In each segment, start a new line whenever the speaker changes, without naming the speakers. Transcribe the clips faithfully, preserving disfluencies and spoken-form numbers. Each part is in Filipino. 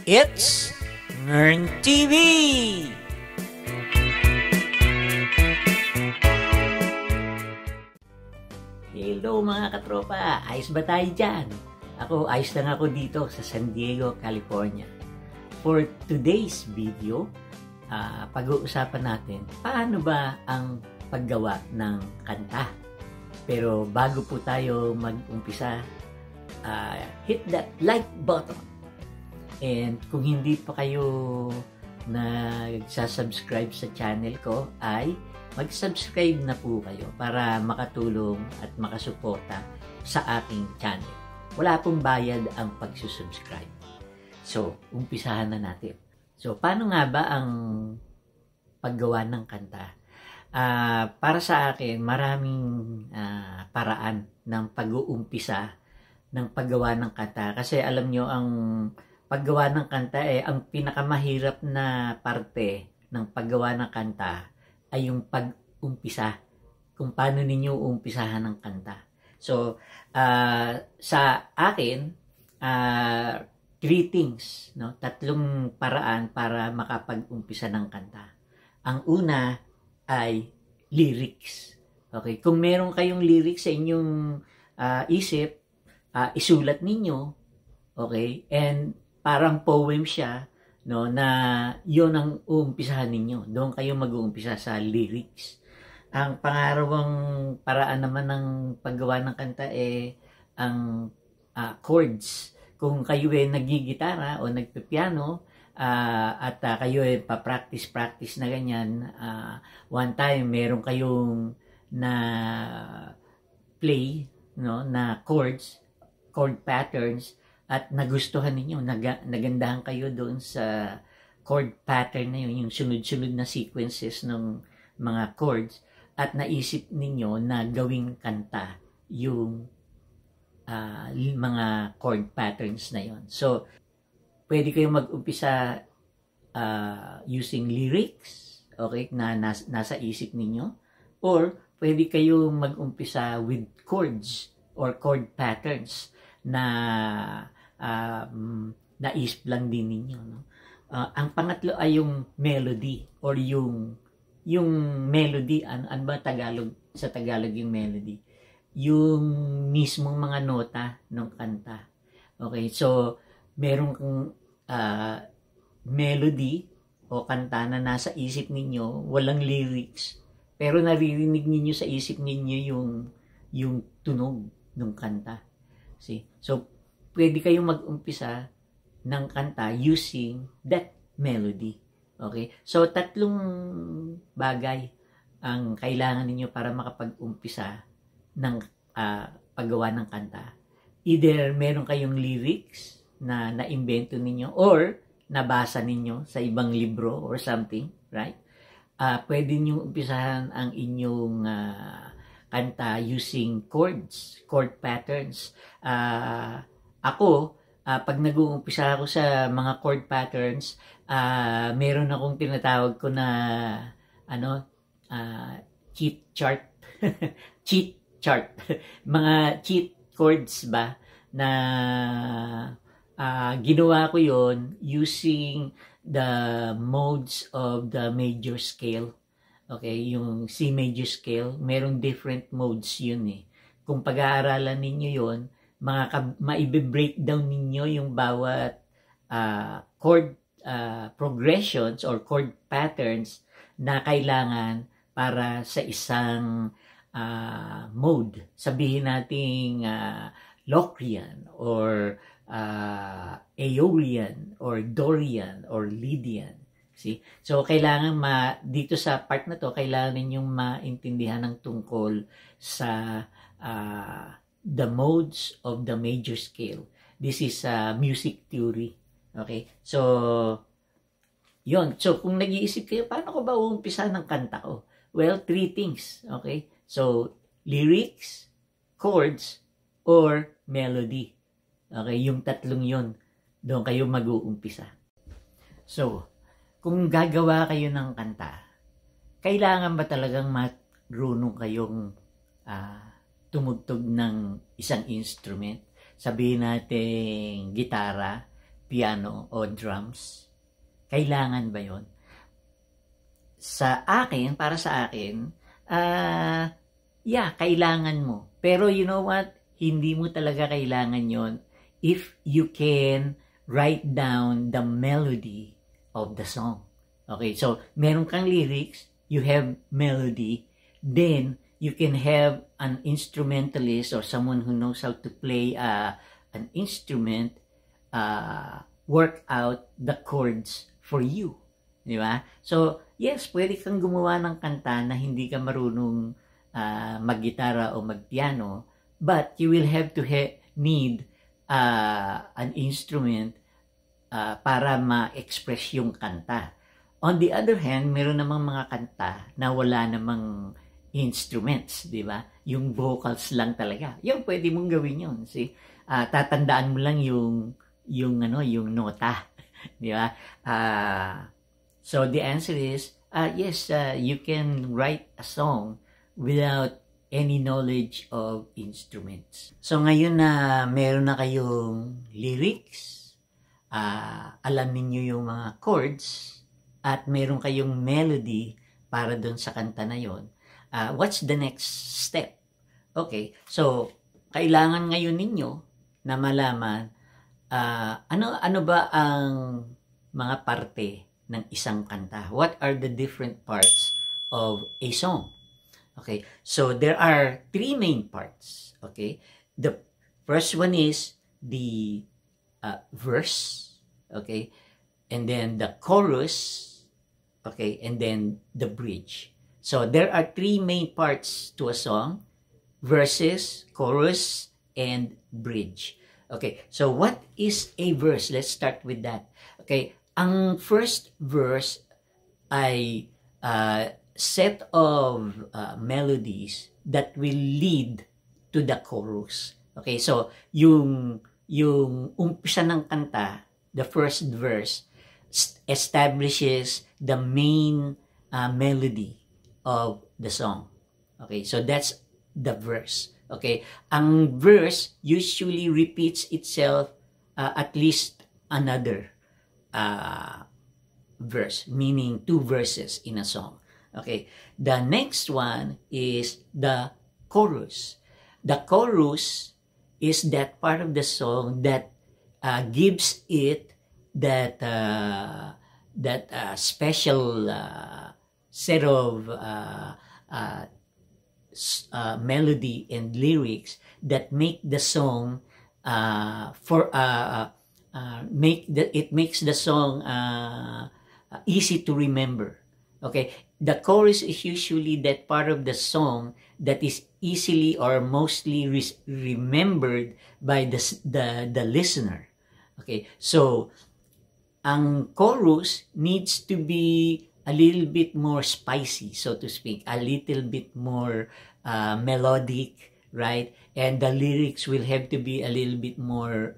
It's Ngern T V! Hello mga katropa! Ayos ba tayo dyan? Ako, ayos lang ako dito sa San Diego, California. For today's video, uh, pag-uusapan natin paano ba ang paggawa ng kanta. Pero bago po tayo mag-umpisa, uh, hit that like button. And kung hindi pa kayo nagsasubscribe sa channel ko, ay mag-subscribe na po kayo para makatulong at makasuporta sa aking channel. Wala pong bayad ang pagsusubscribe. So, umpisahan na natin. So, paano nga ba ang paggawa ng kanta? Uh, para sa akin, maraming uh, paraan ng pag-uumpisa ng paggawa ng kanta. Kasi alam nyo, ang paggawa ng kanta, eh, ang pinakamahirap na parte ng paggawa ng kanta ay yung pag-umpisa. Kung paano ninyo umpisahan ng kanta. So, uh, sa akin, uh, three things, no? Tatlong paraan para makapag-umpisa ng kanta. Ang una ay lyrics. Okay? Kung meron kayong lyrics sa inyong uh, isip, uh, isulat ninyo. Okay? And parang poem siya, no, na yon ang uumpisahan ninyo. Doon kayo mag-uumpisa sa lyrics. Ang pangarawang paraan naman ng paggawa ng kanta eh ang uh, chords. Kung kayo ay nagigitara o nagpipiano uh, at uh, kayo ay pa-practice-practice na ganyan, uh, one time meron kayong na play, no, na chords, chord patterns, at nagustuhan ninyo, nag nagandahan kayo doon sa chord pattern na yun, yung sunod-sunod na sequences ng mga chords, at naisip ninyo na gawing kanta yung uh, mga chord patterns na yun. So, pwede kayong mag-umpisa uh, using lyrics, okay, na nas nasa isip ninyo, or pwede kayong mag-umpisa with chords or chord patterns na um, naisip lang din ninyo, no? Uh, ang pangatlo ay yung melody or yung yung melody, ano, ano ba Tagalog, sa Tagalog yung melody? Yung mismong mga nota ng kanta. Okay, so merong uh, melody o kanta na nasa isip ninyo, walang lyrics, pero naririnig ninyo sa isip ninyo yung yung tunog ng kanta. See? So, pwede kayong mag-umpisa ng kanta using that melody. Okay? So, tatlong bagay ang kailangan ninyo para makapag-umpisa ng uh, paggawa ng kanta. Either meron kayong lyrics na naimbento ninyo or nabasa ninyo sa ibang libro or something, right? Uh, pwede nyo umpisahan ang inyong uh, kanta using chords, chord patterns. Uh, ako, uh, pag nag-uumpisa ako sa mga chord patterns, uh, meron akong tinatawag ko na ano, uh, cheat chart. cheat chart. Mga cheat chords ba na uh, ginawa ko yon using the modes of the major scale. Okay, yung C major scale, merong different modes yun eh. Kung pag-aaralan ninyo yun, maibe-breakdown ninyo yung bawat uh, chord uh, progressions or chord patterns na kailangan para sa isang uh, mode. Sabihin natin uh, Locrian or uh, Aeolian or Dorian or Lydian. See? So, kailangan ma, dito sa part na to, kailangan ninyong maintindihan ng tungkol sa uh, the modes of the major scale. This is uh, music theory. Okay? So, yon. So, kung nag-iisip kayo, paano ko ba uumpisa ng kanta ko? Well, three things. Okay? So, lyrics, chords, or melody. Okay? Yung tatlong yon, doon kayo mag-uumpisa. So, kung gagawa kayo ng kanta, kailangan ba talagang marunong kayong uh, tumugtog ng isang instrument? Sabihin natin gitara, piano o drums? Kailangan ba yon? Sa akin, para sa akin, uh, yeah, kailangan mo. Pero you know what? Hindi mo talaga kailangan yon if you can write down the melody of the song. Okay, so meron kang lyrics, you have melody, then you can have an instrumentalist or someone who knows how to play uh, an instrument uh, work out the chords for you. Di ba? So, yes, pwede kang gumawa ng kanta na hindi ka marunong uh, mag-gitara o mag-piano, but you will have to ha- need uh, an instrument uh, para ma-express yung kanta. On the other hand, meron namang mga kanta na wala namang instruments, di ba? Yung vocals lang talaga. Yung pwede mong gawin yun. See? Uh, tatandaan mo lang yung yung ano, yung nota, di ba? Uh, so the answer is uh, yes, uh, you can write a song without any knowledge of instruments. So ngayon na meron na kayong lyrics, uh, alam niyo yung mga chords, at meron kayong melody para doon sa kanta na yon, uh, what's the next step? Okay, so kailangan ngayon ninyo na malaman uh, ano ano ba ang mga parte ng isang kanta. What are the different parts of a song? Okay, so there are three main parts. Okay, the first one is the uh, verse. Okay, and then the chorus. Okay, and then the bridge. So there are three main parts to a song: verses, chorus, and bridge. Okay, so what is a verse? Let's start with that. Okay, ang first verse ay uh, set of uh, melodies that will lead to the chorus. Okay, so yung yung umpisa ng kanta, the first verse establishes the main uh, melody of the song. Okay, so that's the verse. Okay, ang verse usually repeats itself uh, at least another uh, verse, meaning two verses in a song. Okay, the next one is the chorus. The chorus is that part of the song that uh, gives it that uh, that uh, special uh, set of uh, uh, uh, melody and lyrics that make the song uh, for uh, uh, make the it makes the song uh, easy to remember. Okay, the chorus is usually that part of the song that is easily or mostly re- remembered by the the the listener. Okay, so ang chorus needs to be a little bit more spicy, so to speak, a little bit more uh, melodic, right? And the lyrics will have to be a little bit more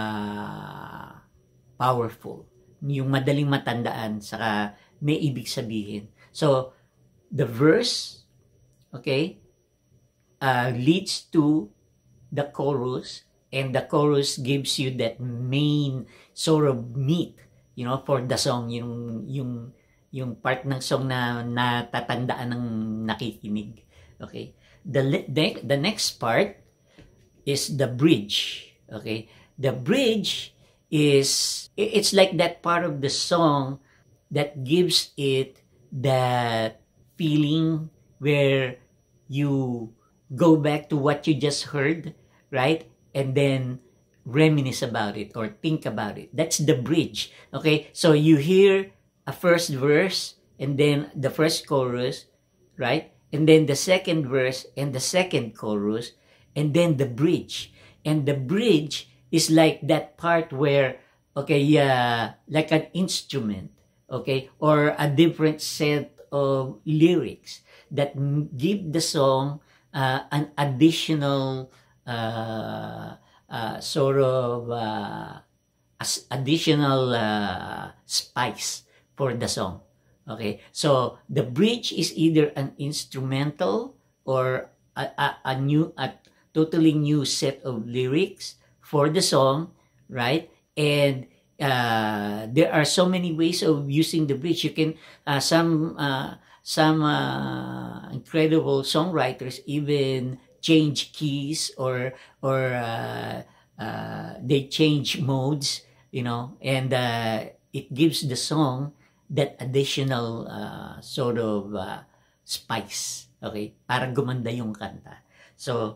uh, powerful. Yung madaling matandaan, saka may ibig sabihin. So, the verse, okay, uh, leads to the chorus, and the chorus gives you that main sort of meat, you know, for the song, yung yung yung part ng song na natatandaan ng nakikinig. Okay? The the, the next part is the bridge. Okay? The bridge is it's like that part of the song that gives it that feeling where you go back to what you just heard, right? And then reminisce about it or think about it. That's the bridge. Okay, so you hear a first verse and then the first chorus, right? And then the second verse and the second chorus and then the bridge. And the bridge is like that part where, okay, yeah, like an instrument, okay, or a different set of lyrics that give the song uh, an additional uh, Uh, sort of uh, as additional uh, spice for the song. Okay, so the bridge is either an instrumental or a, a, a new, a totally new set of lyrics for the song, right? And uh, there are so many ways of using the bridge. You can uh, some uh, some uh, incredible songwriters even change keys or or uh, uh, they change modes, you know, and uh, it gives the song that additional uh, sort of uh, spice, okay, para gumanda yung kanta. So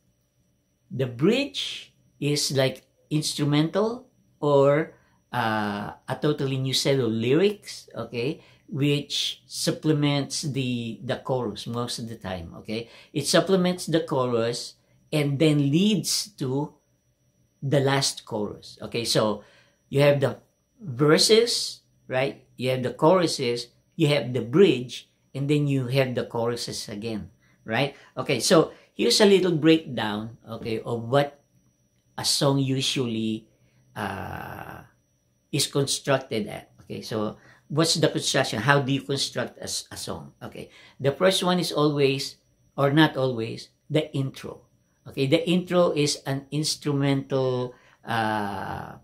the bridge is like instrumental or uh, a totally new set of lyrics, okay, which supplements the the chorus most of the time, okay. It supplements the chorus and then leads to the last chorus, okay. So you have the verses, right? You have the choruses, you have the bridge, and then you have the choruses again, right? Okay, so here's a little breakdown, okay, of what a song usually uh, is constructed at. Okay, so what's the construction? How do you construct a, a song? Okay, the first one is always, or not always, the intro. Okay, the intro is an instrumental uh,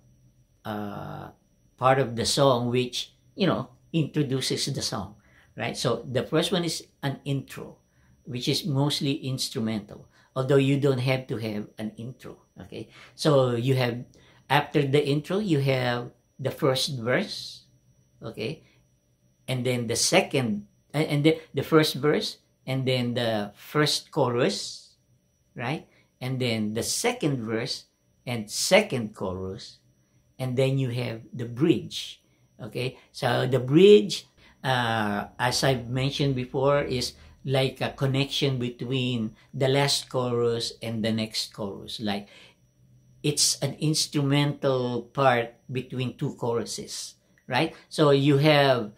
uh, part of the song which, you know, introduces the song, right? So the first one is an intro, which is mostly instrumental, although you don't have to have an intro, okay? So you have, after the intro, you have the first verse, okay? And then the second, and the, the first verse, and then the first chorus, right? And then the second verse and second chorus, and then you have the bridge, okay? So the bridge, uh, as I've mentioned before, is like a connection between the last chorus and the next chorus. Like it's an instrumental part between two choruses, right? So you have,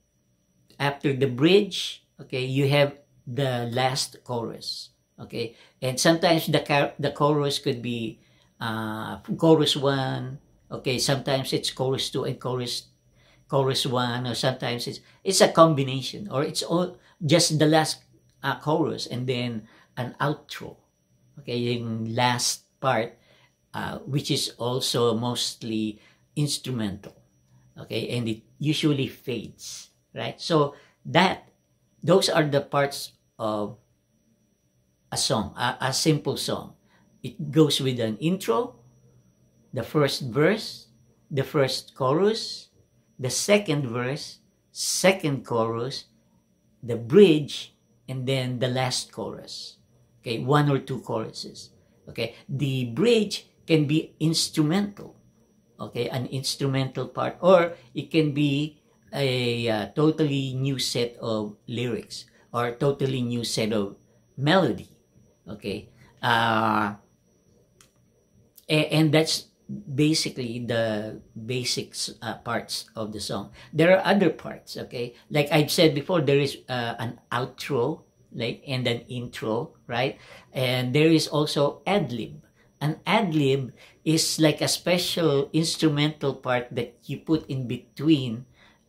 after the bridge, okay, you have the last chorus, okay? And sometimes the, the chorus could be uh, chorus one, okay? Sometimes it's chorus two and chorus chorus one, or sometimes it's it's a combination, or it's all just the last uh, chorus and then an outro, okay, yung last part, uh, which is also mostly instrumental, okay, and it usually fades, right? So that, those are the parts of a song, a, a simple song. It goes with an intro, the first verse, the first chorus, the second verse, second chorus, the bridge, and then the last chorus. Okay, one or two choruses. Okay, the bridge can be instrumental. Okay, an instrumental part, or it can be a uh, totally new set of lyrics or totally new set of melody. Okay, uh, and, and that's basically the basics uh, parts of the song. There are other parts, okay, like I've said before, there is uh, an outro, like, and an intro, right? And there is also ad-lib. An ad-lib is like a special instrumental part that you put in between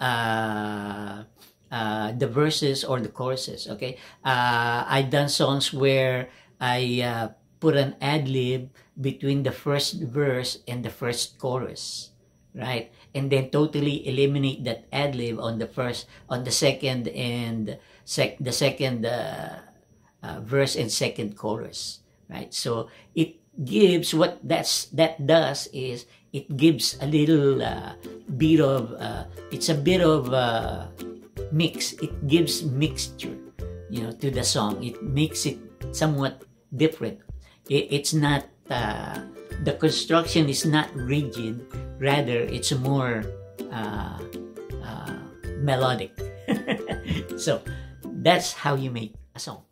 uh, uh, the verses or the choruses, okay? uh, I've done songs where I uh, put an ad-lib between the first verse and the first chorus, right? And then totally eliminate that ad-lib on the first, on the second and sec the second uh, uh, verse and second chorus, right? So it gives, what that's that does is it gives a little uh, bit of uh, it's a bit of uh, mix. It gives mixture, you know, to the song. It makes it somewhat different. It's not, uh, the construction is not rigid, rather it's more uh, uh, melodic. So that's how you make a song.